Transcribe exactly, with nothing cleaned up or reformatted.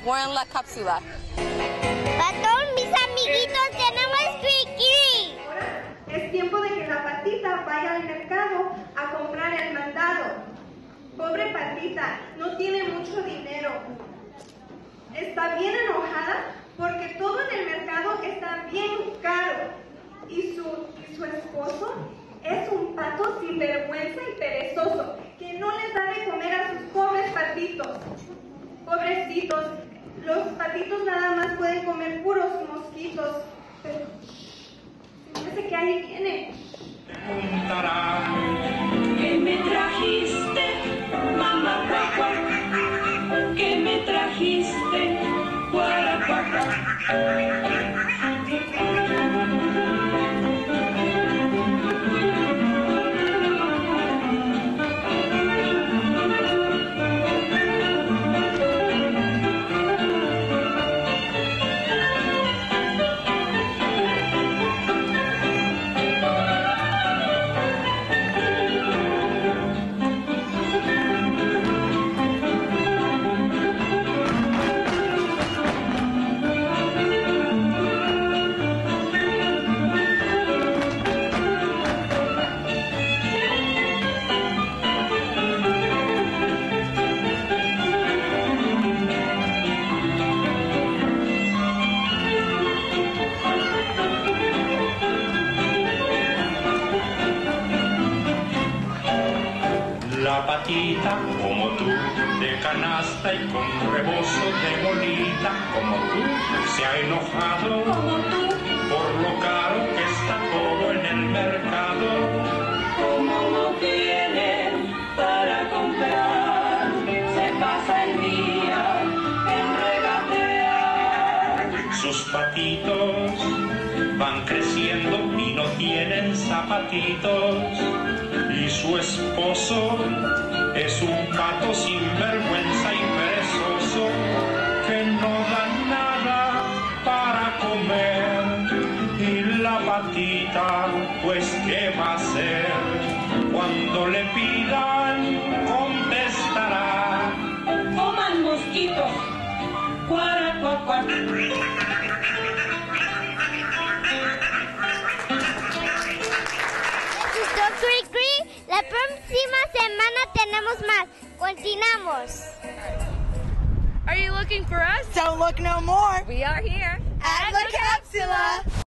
More en la cápsula. Para todos mis amiguitos tenemos Cri-Cri. Es tiempo de que la Patita vaya al mercado a comprar el mandado. Pobre Patita, no tiene mucho dinero. Está bien enojada porque todo en el mercado está bien caro. Y su, y su esposo es un pato sin vergüenza y perezoso que no les da de comer a sus pobres patitos. Pobrecitos, los patitos nada más pueden comer puros mosquitos. Pero se me hace que ahí viene. ¿Qué me trajiste, mamá papá? ¿Qué me trajiste, guaraguaca? La Patita, como tú, de canasta y con rebozo de bolita, como tú, se ha enojado, Como tú, por lo caro que está todo en el mercado. como no tiene para comprar, se pasa el día en regatear. Sus patitos van creciendo y no tienen zapatitos. Y su esposo es un pato sin vergüenza y perezoso que no da nada para comer. Y la Patita, pues ¿qué va a hacer? Cuando le pidan, contestará: Coman mosquitos, guaraguacuac. Cri-Cri, la próxima semana tenemos más. Continuamos. Are you looking for us? Don't look no more. We are here. At the Capsula.